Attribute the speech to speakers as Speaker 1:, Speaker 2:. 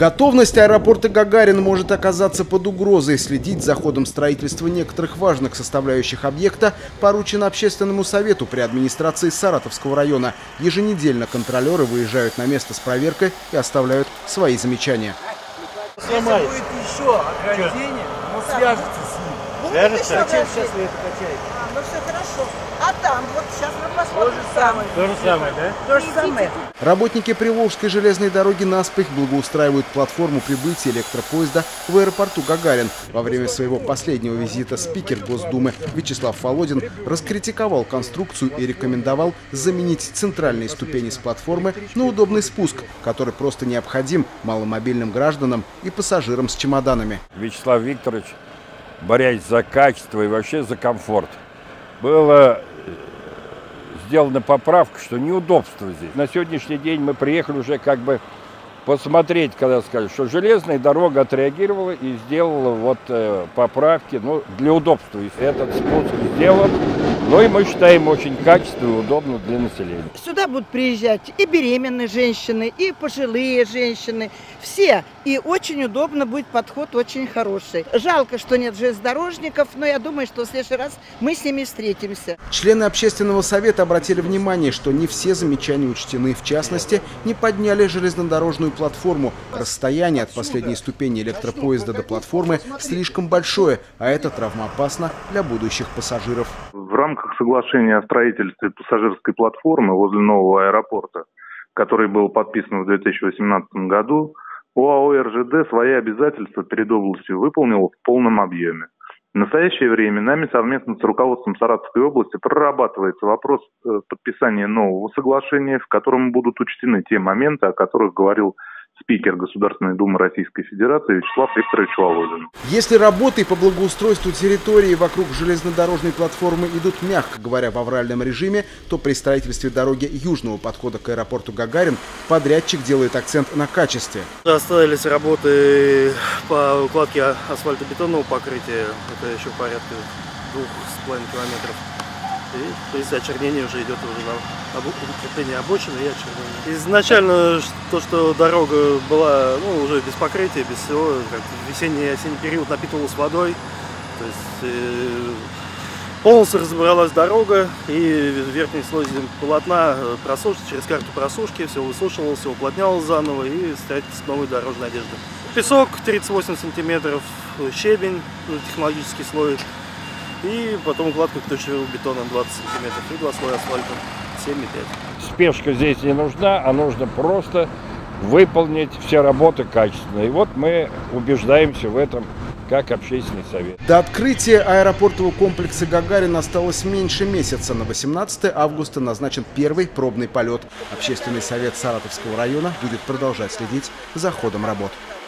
Speaker 1: Готовность аэропорта Гагарина может оказаться под угрозой. Следить за ходом строительства некоторых важных составляющих объекта поручено Общественному совету при администрации Саратовского района. Еженедельно контролеры выезжают на место с проверкой и оставляют свои замечания.
Speaker 2: Если будет еще ограждение, он свяжется с ним.
Speaker 3: Свяжется?
Speaker 2: Зачем сейчас вы это качаете?
Speaker 4: Ну все хорошо. А там, вот сейчас мы посмотрим.
Speaker 3: То же самое, да?
Speaker 4: То же самое.
Speaker 1: Работники Приволжской железной дороги наспех благоустраивают платформу прибытия электропоезда в аэропорту Гагарин. Во время своего последнего визита спикер Госдумы Вячеслав Володин раскритиковал конструкцию и рекомендовал заменить центральные ступени с платформы на удобный спуск, который просто необходим маломобильным гражданам и пассажирам с чемоданами.
Speaker 3: Вячеслав Викторович, борясь за качество и вообще за комфорт, была сделана поправка, что неудобство здесь. На сегодняшний день мы приехали уже как бы посмотреть, когда сказали, что железная дорога отреагировала и сделала вот поправки, ну, для удобства. И этот спуск сделан, ну и мы считаем очень качественно и удобно для населения.
Speaker 4: Сюда будут приезжать и беременные женщины, и пожилые женщины. Все. И очень удобно будет, подход очень хороший. Жалко, что нет железнодорожников, но я думаю, что в следующий раз мы с ними встретимся.
Speaker 1: Члены общественного совета обратили внимание, что не все замечания учтены. В частности, не подняли железнодорожную платформу. Расстояние от последней ступени электропоезда до платформы слишком большое, а это травмоопасно для будущих пассажиров.
Speaker 5: В рамках соглашения о строительстве пассажирской платформы возле нового аэропорта, который был подписан в 2018 году, ОАО «РЖД» свои обязательства перед областью выполнил в полном объеме. В настоящее время нами совместно с руководством Саратовской области прорабатывается вопрос подписания нового соглашения, в котором будут учтены те моменты, о которых говорил спикер Государственной Думы Российской Федерации Вячеслав Викторович Володин.
Speaker 1: Если работы по благоустройству территории вокруг железнодорожной платформы идут, мягко говоря, в авральном режиме, то при строительстве дороги южного подхода к аэропорту Гагарин подрядчик делает акцент на качестве.
Speaker 6: Остались работы по укладке асфальтобетонного покрытия, это еще порядка 2,5 километров. И если очернение уже идет уже на укрепление обочины и очернение. Изначально то, что дорога была уже без покрытия, без всего, как весенний и осенний период напитывалась водой. То есть полностью разобралась дорога, и верхний слой полотна просушки, через карту просушки, все высушивалось, все уплотнялось заново и строительство новой дорожной одежды. Песок 38 сантиметров, щебень, технологический слой. И потом укладка точного бетона 20 сантиметров и 2 слоя асфальта 7,5.
Speaker 3: Спешка здесь не нужна, а нужно просто выполнить все работы качественно. И вот мы убеждаемся в этом как общественный совет.
Speaker 1: До открытия аэропортового комплекса Гагарин осталось меньше месяца. На 18 августа назначен первый пробный полет. Общественный совет Саратовского района будет продолжать следить за ходом работ.